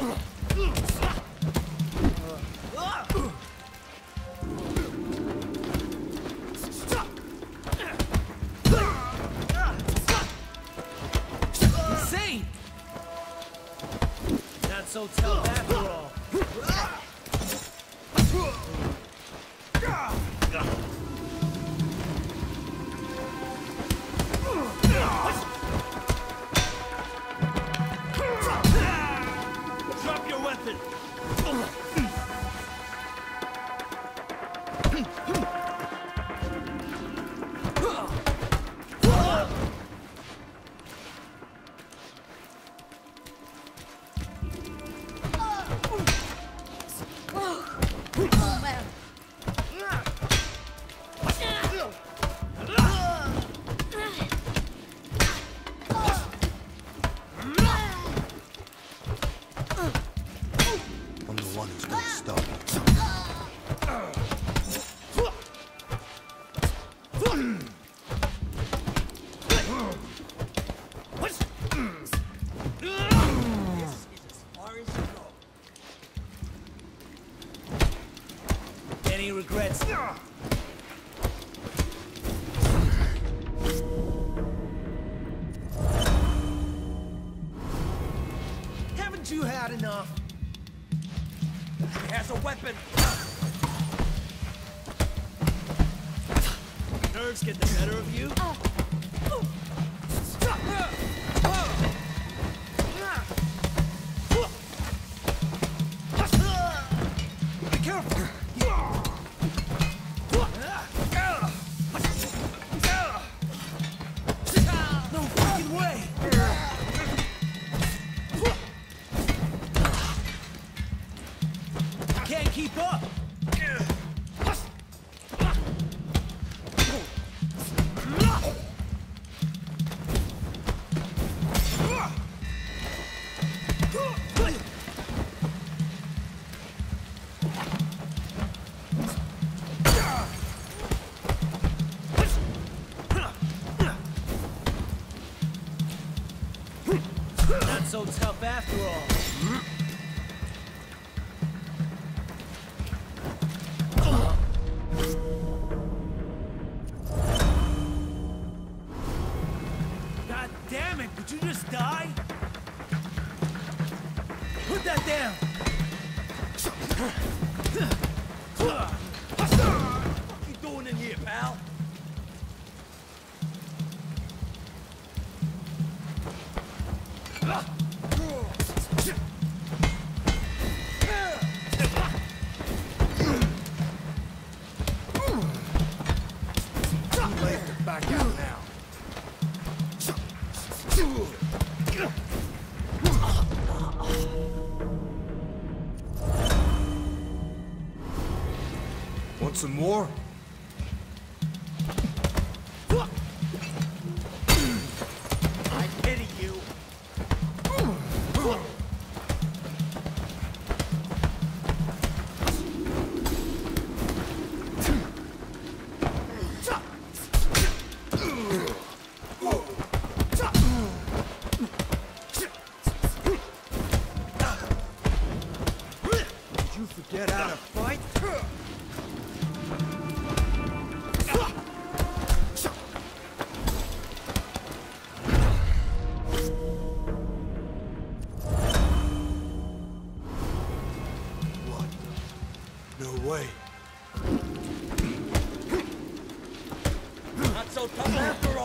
Insane! Not so tough after all. Drop your weapon! Oh, man. I'm the one who's gonna stop you. Any regrets? Haven't you had enough? He has a weapon! Nerves get the better of you? Be careful! No fucking way! Can't keep up! Not so tough after all. God damn it, would you just die? Put that down! What you doing in here, pal? Too late to back out now. Want some more? I pity you. Did you forget how to fight? What? No way. Not so tough after